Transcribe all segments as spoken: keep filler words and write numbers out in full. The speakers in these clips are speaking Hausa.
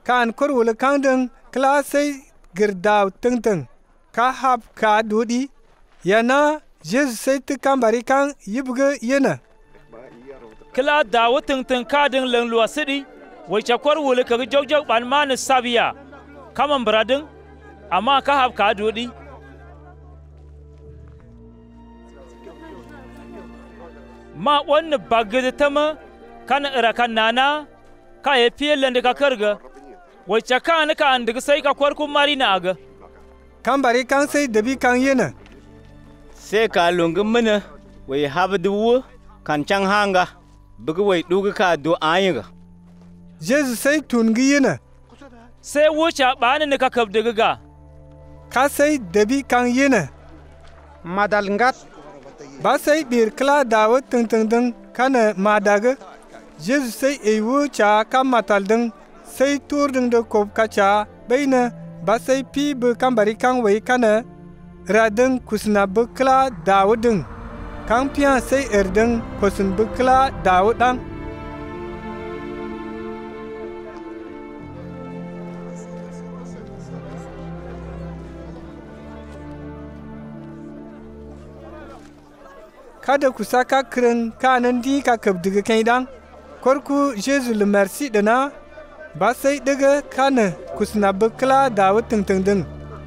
kan kor wul kan ding kla sai girdaw tung tung ka hab ka dudi yana Jesus sai ti kan bari kan yibga yana kla dawo tung tung ka ding lang lua sidi wai cha kor wul ka jog jog ban man sabiya kaman bradin amma ka hab ka dudi ma wani bagada tama kan irakan nana ka ya fiye landa ka karga wacce ka ni ka an daga sai ka kwarkun mari na aga kan bari kan sai dabi kan yana sai ka lungin mana wai habu duwu kan can hanga bugu wai dugu ka do ayiga Jesus sai tungi yana sai wuce bani ni ka kab daga ga ka sai dabi kan yana madalngat ba sai bir kla dawo tung tung ding kana madaga Jesus sai ewu cha kan matal ding sai tur ding de kop kacha baina ba sai pi bu kan bari kan wai kana radin kusna bu kla dawo ding kan pian sai erding kusun bu kla dawo dan kada ku saka kirin kanan di ka kabdiga kai dan korku Jesu le merci dana ba sai daga kana kusna bukla da wutin tindin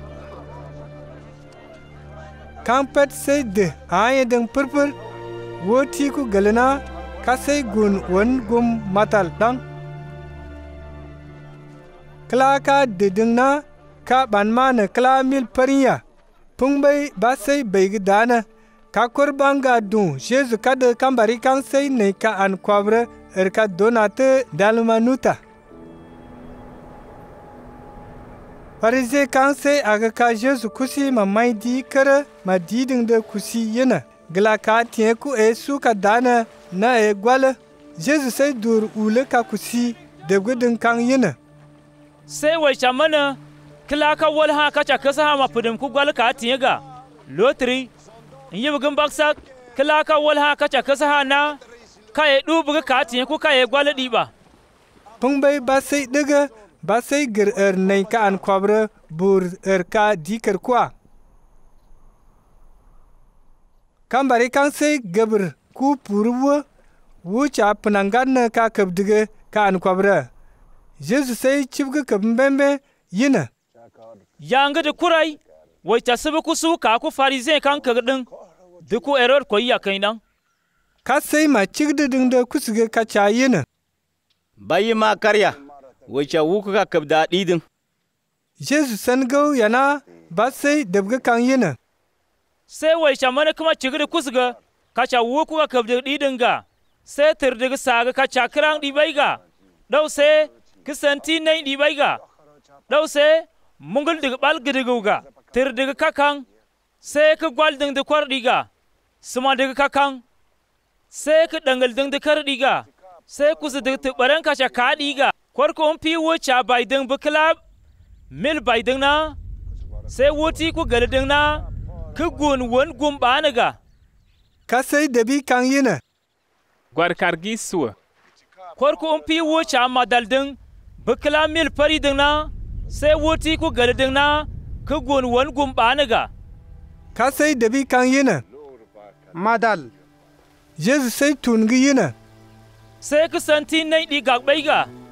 kan pet sai de aye dan purpur woti ku galana ka sai gun won gum matal dan kla ka didin na ka ban mana kla mil pariya pungbai ba sai bai gidana ka kurbanga dun Jesu kada kan bari kan sai ne ka an kwabre er ka donate dalmanuta Farize kan sai aga ka Jesu kusi ma mai di kara ma didin da kusi yana gla ka tiye ku e su ka dana na e gwala Jesu sai dur ule ka kusi da gudun kan yana sai wai chamana kila ka wal ha ka cha kasa ha ma pudum ku gwala ka tiye ga lotri in yi bugin baksa kila ka wal ha kaca kasa hana ka ya dubu ka tiye ko ka ya gwala diba pung bai ba sai daga ba sai gir er nai ka an kwabra bur er ka dikar kwa kan bari kan sai gabr ku purwo wucha panangan ka kabdiga ka an kwabra Jesus sai cibga kabmbembe yina yanga da kurai wai ta sabu ku su ka ku farizai kan kagdin duku error ko iya kai nan ka sai ma cigda din da kusuga ka cayina bayi ma karya wace wuku ka kabda didin Jesus san gau yana ba sai dabga kan yana sai wai shamana kuma cigda kusuga ka ca wuku ka kabda didin ga sai tirdiga saga ka ca kiran dibai ga dau sai kisanti nai dibai ga dau sai mungul diga bal gidigu ga tirdiga kakan sai ka gwaldin da kwar diga suma daga kakan sai ka dangal din da kar diga sai ku su da tubaran ka sha ka diga kwarko on fi wuce bai din bukla mil bai din na sai wuti ku gal din na ka gun won gum banaga ka sai dabi kan yina gwar kargi suwa kwarko on fi wuce madal din bukla mil fari din na sai wuti ku gal din na ka gun won gum banaga ka sai dabi kan yana madal Jesus sai tungi yana sai ka santi nai di gagbai ga